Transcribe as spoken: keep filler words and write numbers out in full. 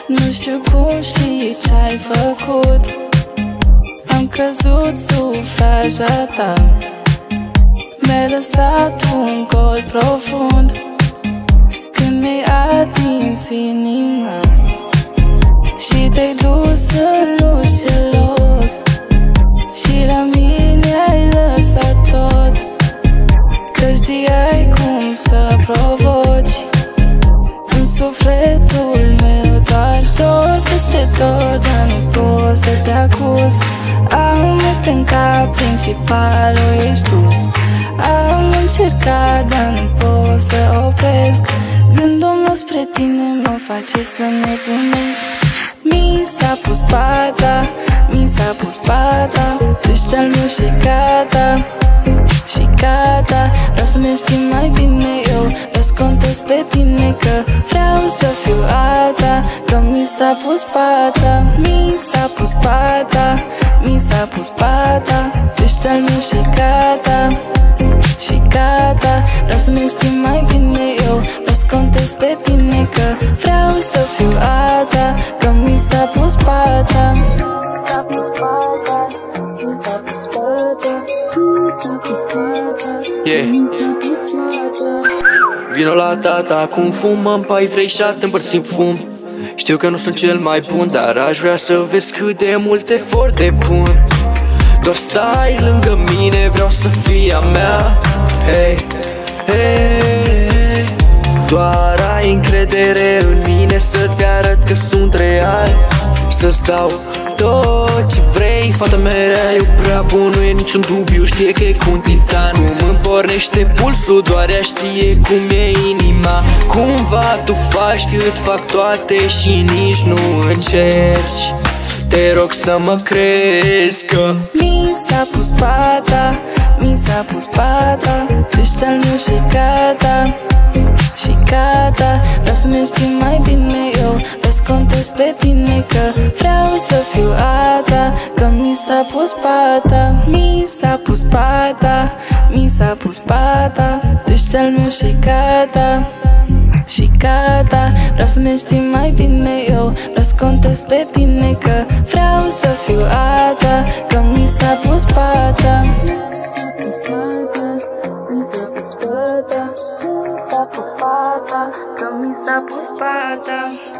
Nu știu cum și ce-ai făcut. Am căzut sub fraja ta, mi-ai lăsat un gol profund când mi-ai atins inima și te-ai dus în orice loc și la mine ai lăsat tot, că știai cum să provoci în sufletul meu doar dor peste dor, dar nu pot să te acuz. Am în cap, principalul ești tu. Am încercat, dar nu pot să opresc. Gândul meu spre tine mă face să nebunesc. Mi s-a pus pata, mi s-a pus pata, tu ești al meu și gata, și gata. Vreau să ne știm mai bine, eu vreau să contez pe tine, că vreau să fiu a ta, că mi s-a pus pata, mi s-a pus pata, mi s-a pus pata, tu ești al meu și gata, și gata. Vreau să ne știm mai bine, eu vreau să contez pe tine, că vreau să fiu a ta, că mi s-a pus pata, mi s-a pus pata, mi s-a pus pata, mi s-a pus pata, yeah. Vino la tata, acum fumăm pai vrei și te împărțim fum. Știu că nu sunt cel mai bun, dar aș vrea să vezi cât de mult efort depun. Doar stai lângă mine, vreau să fii a mea. Hey, hey, doar ai încredere în mine, să-ți arăt că sunt real, să-ți dau tot ce vrei. Fata mea e prea bun, nu e niciun dubiu, știe că e cu un titan. Cum îmi pornește pulsul, doar ea știe cum e inima. Cumva tu faci cât fac toate și nici nu încerci. Te rog să mă crezi că mi s-a pus pata, mi s-a pus pata, tu ești al meu și gata, și gata. Vreau să ne știm mai bine, eu vreau să contez pe tine, că vreau să fiu a ta, că mi s-a pus pata, mi s-a pus pata, mi s-a pus pata, tu ești al meu și gata, și gata. Vreau să ne știm mai bine, eu vreau să contez pe tine, că vreau să fiu a ta, că mi s-a pus pata, mi s-a pus pata, că mi s-a pus pata.